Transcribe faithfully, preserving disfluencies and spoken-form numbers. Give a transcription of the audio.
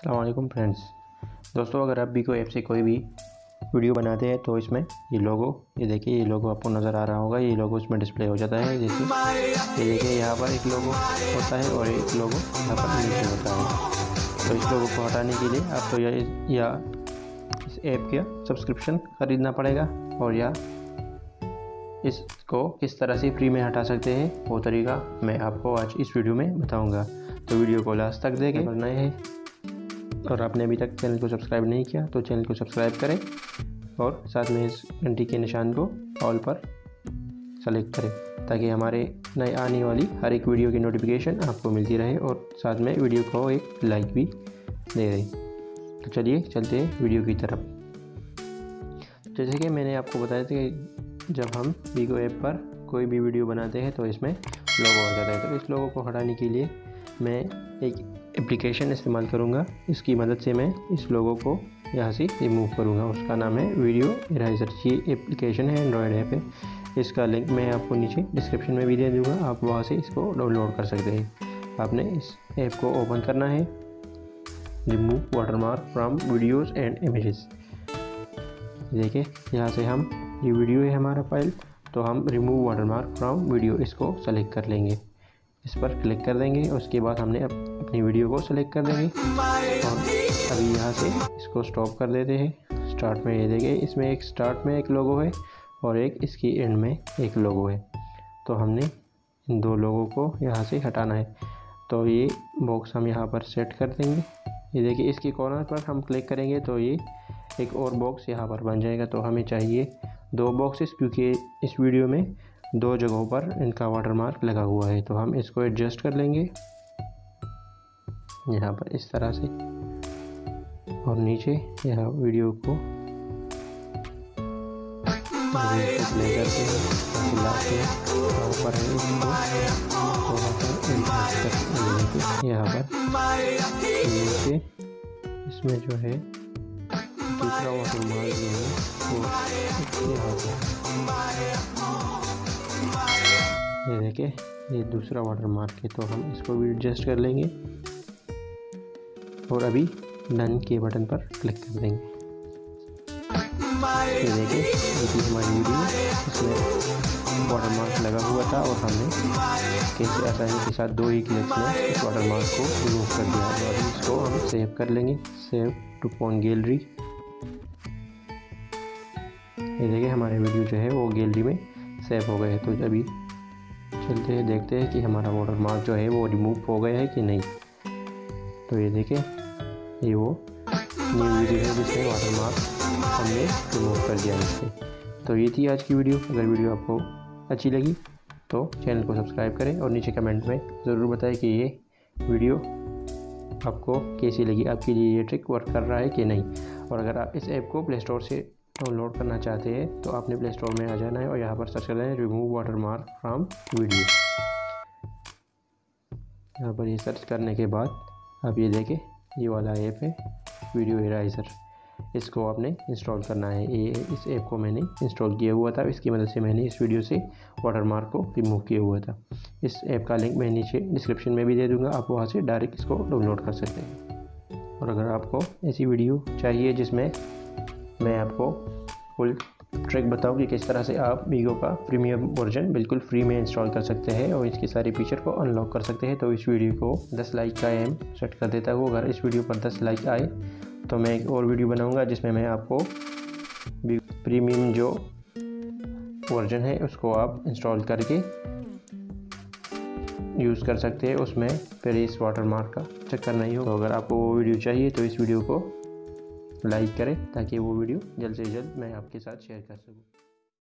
अस्सलाम वालेकुम फ्रेंड्स। दोस्तों, अगर आप भी कोई ऐप से कोई भी वीडियो बनाते हैं तो इसमें ये लोगो, ये देखिए ये लोगो आपको नज़र आ रहा होगा। ये लोगो इसमें डिस्प्ले हो जाता है। जैसे ये देखिए यहाँ पर एक लोगो होता है और एक लोगो यहाँ पर नीचे होता है। तो इस लोगो को हटाने के लिए आपको या, या इस ऐप का सब्सक्रिप्शन ख़रीदना पड़ेगा और या इसको किस तरह से फ्री में हटा सकते हैं वो तरीका मैं आपको आज इस वीडियो में बताऊंगा। तो वीडियो को लास्ट तक देखें। अगर नए हैं और आपने अभी तक चैनल को सब्सक्राइब नहीं किया तो चैनल को सब्सक्राइब करें और साथ में इस घंटी के निशान को ऑल पर सेलेक्ट करें ताकि हमारे नए आने वाली हर एक वीडियो की नोटिफिकेशन आपको मिलती रहे और साथ में वीडियो को एक लाइक भी दे रहे। तो चलिए चलते हैं वीडियो की तरफ। जैसे कि मैंने आपको बताया था कि जब हम वीगो ऐप पर कोई भी वीडियो बनाते हैं तो इसमें लोगो आ जाता है। तो इस लोगो को हटाने के लिए मैं एक एप्लीकेशन इस्तेमाल करूंगा। इसकी मदद से मैं इस लोगो को यहाँ से रिमूव करूंगा। उसका नाम है वीडियो इरेजर। ये एप्लीकेशन है, एंड्रॉयड ऐप है। इसका लिंक मैं आपको नीचे डिस्क्रिप्शन में भी दे दूँगा, आप वहाँ से इसको डाउनलोड कर सकते हैं। आपने इस ऐप को ओपन करना है। Remove watermark from videos and images. देखिए यहाँ से हम, ये वीडियो है हमारा फाइल, तो हम रिमूव वाटरमार्क फ्रॉम वीडियो इसको सेलेक्ट कर लेंगे। इस पर क्लिक कर देंगे। उसके बाद हमने अप, अपनी वीडियो को सेलेक्ट कर देंगे और अभी यहाँ से इसको स्टॉप कर देते हैं। स्टार्ट में ये देखिए, इसमें एक स्टार्ट में एक लोगो है और एक इसकी एंड में एक लोगो है। तो हमने इन दो लोगों को यहाँ से हटाना है। तो ये बॉक्स हम यहाँ पर सेट कर देंगे। ये देखिए, इसकी कॉर्नर पर हम क्लिक करेंगे तो ये एक और बॉक्स यहाँ पर बन जाएगा। तो हमें चाहिए दो बॉक्सेस, क्योंकि इस वीडियो में दो जगहों पर इनका वाटरमार्क लगा हुआ है। तो हम इसको एडजस्ट कर लेंगे यहाँ पर इस तरह से और नीचे यहाँ वीडियो को प्ले करते हैं लाते हैं पर यहाँ पर नीचे इसमें जो है दूसरा वाटरमार्क जो है वो यहाँ पर ये देखिए, ये दूसरा वाटरमार्क है। तो हम इसको भी एडजस्ट कर लेंगे और अभी डन के बटन पर क्लिक कर देंगे। ये देखिए, ये हमारी वीडियो, इसमें वाटरमार्क लगा हुआ था और हमने कैसे आसानी के साथ दो ही क्लिक्स में इस वाटरमार्क को रिमूव कर दिया। तो अभी इसको हम सेव कर लेंगे, सेव टू फोन गैलरी। ये देखिए, हमारे वीडियो जो है वो गैलरी में सेव हो गए हैं। तो अभी चलते हैं, देखते हैं कि हमारा वाटरमार्क जो है वो रिमूव हो गया है कि नहीं। तो ये देखिए, ये वो न्यू वीडियो है जिसमें वाटरमार्क हमने रिमूव कर दिया इससे। तो ये थी आज की वीडियो। अगर वीडियो आपको अच्छी लगी तो चैनल को सब्सक्राइब करें और नीचे कमेंट में ज़रूर बताएं कि ये वीडियो आपको कैसी लगी, आपके लिए ये ट्रिक वर्क कर रहा है कि नहीं। और अगर आप इस ऐप को प्ले स्टोर से डाउनलोड करना चाहते हैं तो आपने प्ले स्टोर में आ जाना है और यहाँ पर सर्च करना है रिमूव वाटरमार्क फ्रॉम वीडियो। यहाँ पर ये सर्च करने के बाद आप ये देखें, ये वाला ऐप है वीडियो इरेजर। इसको आपने इंस्टॉल करना है। ये इस ऐप को मैंने इंस्टॉल किया हुआ था, इसकी मदद से मैंने इस वीडियो से वाटरमार्क को रिमूव किया हुआ था। इस ऐप का लिंक मैं नीचे डिस्क्रिप्शन में भी दे दूँगा, आप वहाँ से डायरेक्ट इसको डाउनलोड कर सकते हैं। और अगर आपको ऐसी वीडियो चाहिए जिसमें मैं आपको फुल ट्रिक बताऊं कि किस तरह से आप वीगो का प्रीमियम वर्जन बिल्कुल फ्री में इंस्टॉल कर सकते हैं और इसके सारे फीचर को अनलॉक कर सकते हैं, तो इस वीडियो को दस लाइक का एम सेट कर देता हूँ। अगर इस वीडियो पर दस लाइक आए तो मैं एक और वीडियो बनाऊंगा जिसमें मैं आपको प्रीमियम जो वर्जन है उसको आप इंस्टॉल करके यूज़ कर सकते हैं। उसमें फिर इस वाटरमार्क का चक्कर नहीं हो। तो अगर आपको वो वीडियो चाहिए तो इस वीडियो को लाइक करें ताकि वो वीडियो जल्द से जल्द मैं आपके साथ शेयर कर सकूं।